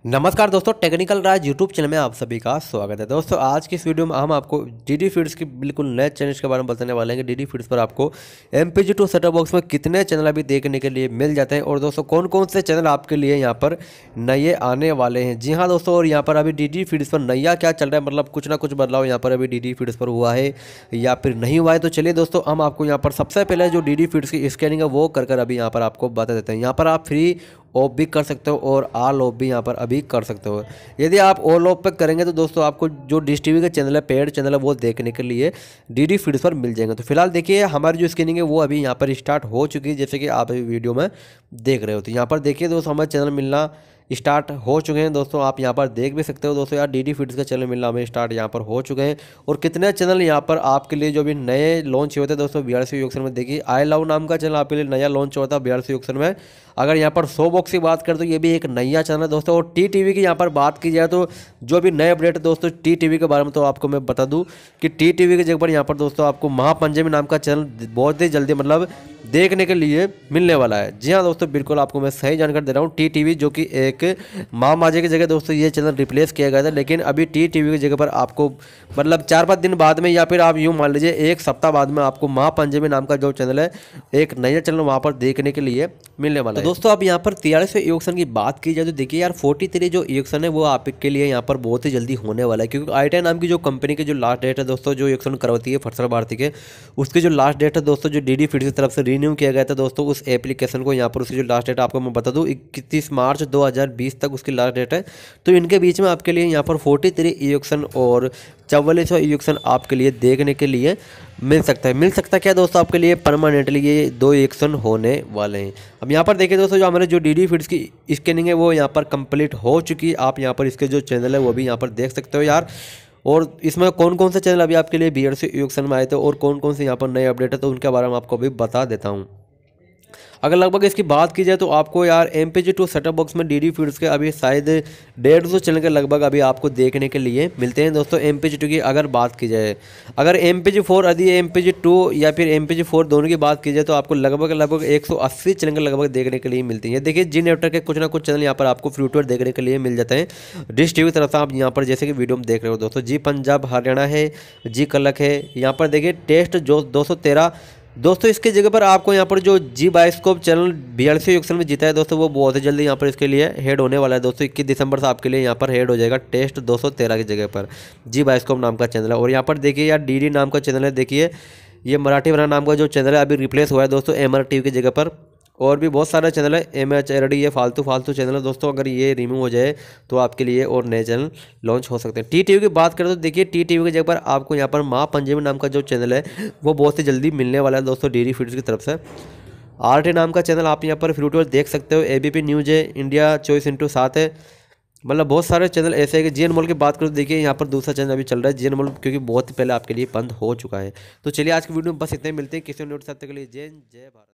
नमस्कार दोस्तों, टेक्निकल राज YouTube channel में आप सभी का स्वागत है। दोस्तों आज की इस वीडियो में हम आपको डीडी फीड्स की बिल्कुल नए चैनल के बारे में बताने वाले हैं कि डीडी फीड्स पर आपको MPG2 सेटअप बॉक्स में कितने चैनल अभी देखने के लिए मिल जाते हैं और दोस्तों कौन कौन से चैनल आपके लिए यहाँ पर नए आने वाले हैं। जी हाँ दोस्तों, और यहाँ पर अभी डीडी फीड्स पर नया क्या चल रहा है, मतलब कुछ ना कुछ बदलाव यहाँ पर अभी डीडी फीड्स पर हुआ है या फिर नहीं हुआ है। तो चलिए दोस्तों, हम आपको यहाँ पर सबसे पहले जो डीडी फीड्स की स्कैनिंग है वो कर अभी यहाँ पर आपको बता देते हैं। यहाँ पर आप फ्री ऑफ भी कर सकते हो और ऑल ऑफ भी यहाँ पर अभी कर सकते हो। यदि आप ऑल ऑफ पे करेंगे तो दोस्तों आपको जो डिश टीवी के चैनल है, पेड चैनल है, वो देखने के लिए डीडी फीड्स पर मिल जाएंगे। तो फिलहाल देखिए हमारी जो स्क्रीनिंग है वो अभी यहाँ पर स्टार्ट हो चुकी है, जैसे कि आप अभी वीडियो में देख रहे हो। तो यहाँ पर देखिए दोस्तों, हमारे चैनल मिलना स्टार्ट हो चुके हैं। दोस्तों आप यहाँ पर देख भी सकते हो दोस्तों, यार डीडी फीड्स का चैनल मिलना हमें स्टार्ट यहाँ पर हो चुके हैं। और कितने चैनल यहाँ पर आपके लिए जो भी नए लॉन्च हुए थे दोस्तों BRC ऑक्शन में, देखिए आई लव नाम का चैनल आपके लिए नया लॉन्च हुआ था BRC ऑक्शन में। अगर यहाँ पर 100 बॉक्स की बात करें तो ये भी एक नया चैनल है दोस्तों। और TTV की यहाँ पर बात की जाए तो जो भी नए अपडेट है दोस्तों TTV के बारे में, तो आपको मैं बता दूं कि TTV की जगह पर यहाँ पर दोस्तों आपको महापंचमी नाम का चैनल बहुत ही जल्दी मतलब देखने के लिए मिलने वाला है। जी हाँ दोस्तों, बिल्कुल आपको मैं सही जानकारी दे रहा हूँ। TTV जो कि एक माँ माजे की जगह दोस्तों ये चैनल रिप्लेस किया गया था, लेकिन अभी TTV की जगह पर आपको मतलब 4-5 दिन बाद में या फिर आप यूँ मान लीजिए 1 सप्ताह बाद में आपको महापंचमी नाम का जो चैनल है, एक नया चैनल वहाँ पर देखने के लिए मिलने वाला है। तो दोस्तों अब यहाँ पर 43वें ऑक्शन की बात की जाए तो देखिए यार 43 जो ऑक्शन है वो आपके लिए यहाँ पर बहुत ही जल्दी होने वाला है, क्योंकि आईटेल नाम की जो कंपनी की जो लास्ट डेट है दोस्तों, जो ऑक्शन करवाती है फर्सर भारती के, उसकी जो लास्ट डेट है दोस्तों, जो डीडी फीड्स की तरफ से रिन्यू किया गया था दोस्तों उस एप्लीकेशन को, यहाँ पर उसकी जो लास्ट डेट आपको मैं बता दूँ 31 मार्च 2020 तक उसकी लास्ट डेट है। तो इनके बीच में आपके लिए यहाँ पर 43 ऑक्शन और 44वां ऑक्शन आपके लिए देखने के लिए मिल सकता है क्या दोस्तों, आपके लिए परमानेंटली ये 2 ऑक्शन होने वाले हैं। अब यहाँ पर देखिए दोस्तों, जो हमारे जो डीडी फीड्स की स्कैनिंग है वो यहाँ पर कंप्लीट हो चुकी है। आप यहाँ पर इसके जो चैनल है वो भी यहाँ पर देख सकते हो यार। और इसमें कौन कौन से चैनल अभी आपके लिए BRC ऑक्शन में आए थे और कौन कौन से यहाँ पर नए अपडेट है, तो उनके बारे में आपको अभी बता देता हूँ। अगर लगभग इसकी बात की जाए तो आपको यार MPG2 सेटअप बॉक्स में डीडी फीड्स के अभी शायद 150 चैनल के लगभग अभी आपको देखने के लिए मिलते हैं दोस्तों। MPG2 की अगर बात की जाए, अगर MPG4 यदि MPG2 या फिर MPG4 दोनों की बात की जाए तो आपको लगभग 180 चैनल के लगभग देखने के लिए मिलती है। देखिए जी नेटवर्क के कुछ ना कुछ चैनल यहाँ पर आपको फ्री देखने के लिए मिल जाते हैं डिश टीवी तरफ से। आप यहाँ पर जैसे कि वीडियो में देख रहे हो दोस्तों, जी पंजाब हरियाणा है, जी कलक है, यहाँ पर देखिए टेस्ट जो 213 दोस्तों। इसके जगह पर आपको यहाँ पर जो Zee Bioscope channel BRC auction में जीता है दोस्तों, वो बहुत ही जल्दी यहाँ पर इसके लिए हेड होने वाला है दोस्तों। 21 दिसंबर से आपके लिए यहाँ पर हेड हो जाएगा टेस्ट 213 की जगह पर जी बायोस्कोप नाम का चैनल है। और यहाँ पर देखिए यार DD नाम का चैनल है, देखिए ये मराठी वाला नाम का जो चैनल है अभी रिप्लेस हुआ है दोस्तों MRTV की जगह पर। और भी बहुत सारे चैनल है MHRD, ये फालतू चैनल है दोस्तों। अगर ये रिमूव हो जाए तो आपके लिए और नए चैनल लॉन्च हो सकते हैं। TTV की बात करें तो देखिए TTV की जगह पर आपको यहाँ पर माँ पंजाबी नाम का जो चैनल है वो बहुत ही जल्दी मिलने वाला है दोस्तों डीडी फीड्स की तरफ से। RT नाम का चैनल आप यहाँ पर फ्री देख सकते हो। ABP न्यूज़ है, इंडिया 24x7 है, मतलब बहुत सारे चैनल ऐसे है कि GN मॉल की बात करो तो देखिए यहाँ पर दूसरा चैनल अभी चल रहा है GN मॉल, क्योंकि बहुत पहले आपके लिए बंद हो चुका है। तो चलिए आज की वीडियो में बस इतने मिलते हैं किसी नोट सत्य के लिए। जय भारत।